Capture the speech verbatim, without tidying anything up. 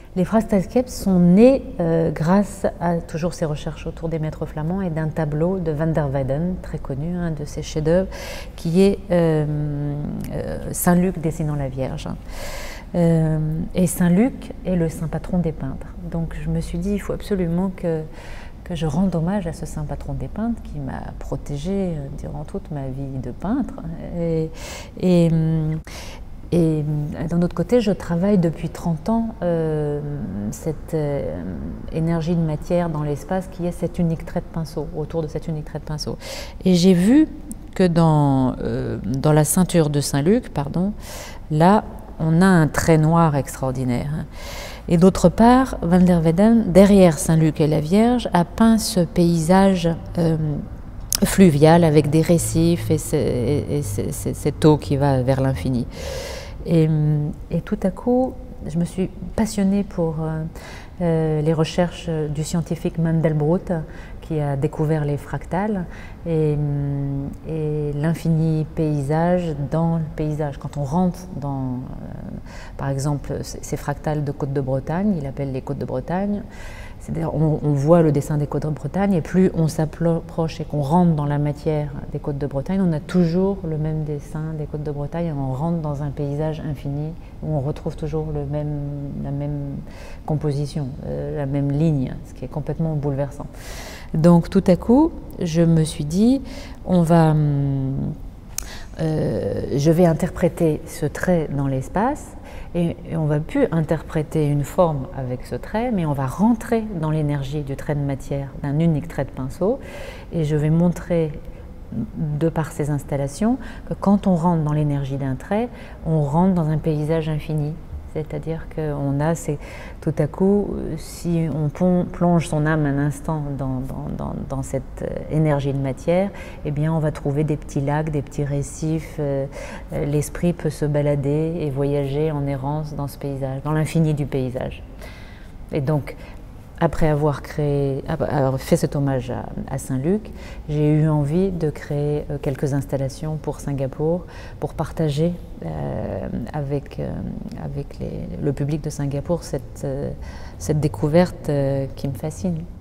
Les Fractalscapes sont nés euh, grâce à toujours ces recherches autour des maîtres flamands et d'un tableau de Van der Weyden, très connu, un de ses chefs-d'œuvre, qui est euh, euh, Saint Luc dessinant la Vierge. Euh, et Saint Luc est le saint patron des peintres. Donc je me suis dit, il faut absolument que, que je rende hommage à ce saint patron des peintres qui m'a protégée durant toute ma vie de peintre. Et, et, Et d'un autre côté, je travaille depuis trente ans euh, cette euh, énergie de matière dans l'espace qui est cet unique trait de pinceau, autour de cet unique trait de pinceau. Et j'ai vu que dans, euh, dans la ceinture de Saint-Luc, pardon, là, on a un trait noir extraordinaire. Et d'autre part, Van der Weyden, derrière Saint-Luc et la Vierge, a peint ce paysage euh, fluvial avec des récifs et, ce, et, et ce, ce, cette eau qui va vers l'infini. Et, et tout à coup, je me suis passionnée pour euh, euh, les recherches du scientifique Mandelbrot qui a découvert les fractales et, et l'infini paysage dans le paysage. Quand on rentre dans, euh, par exemple, ces fractales de Côte de Bretagne, il appelle les Côtes de Bretagne, c'est-à-dire on, on voit le dessin des Côtes de Bretagne et plus on s'approche et qu'on rentre dans la matière des Côtes de Bretagne, on a toujours le même dessin des Côtes de Bretagne et on rentre dans un paysage infini où on retrouve toujours le même, la même composition, euh, la même ligne, ce qui est complètement bouleversant. Donc tout à coup, je me suis dit, on va, euh, je vais interpréter ce trait dans l'espace et, et on va plus interpréter une forme avec ce trait, mais on va rentrer dans l'énergie du trait de matière, d'un unique trait de pinceau, et je vais montrer de par ces installations que quand on rentre dans l'énergie d'un trait, on rentre dans un paysage infini. C'est-à-dire qu'on a, c'est tout à coup, si on plonge son âme un instant dans, dans, dans, dans cette énergie de matière, eh bien on va trouver des petits lacs, des petits récifs. Euh, L'esprit peut se balader et voyager en errance dans ce paysage, dans l'infini du paysage. Et donc, après avoir créé, avoir fait cet hommage à, à Saint-Luc, j'ai eu envie de créer quelques installations pour Singapour, pour partager euh, avec, euh, avec les, le public de Singapour cette, euh, cette découverte euh, qui me fascine.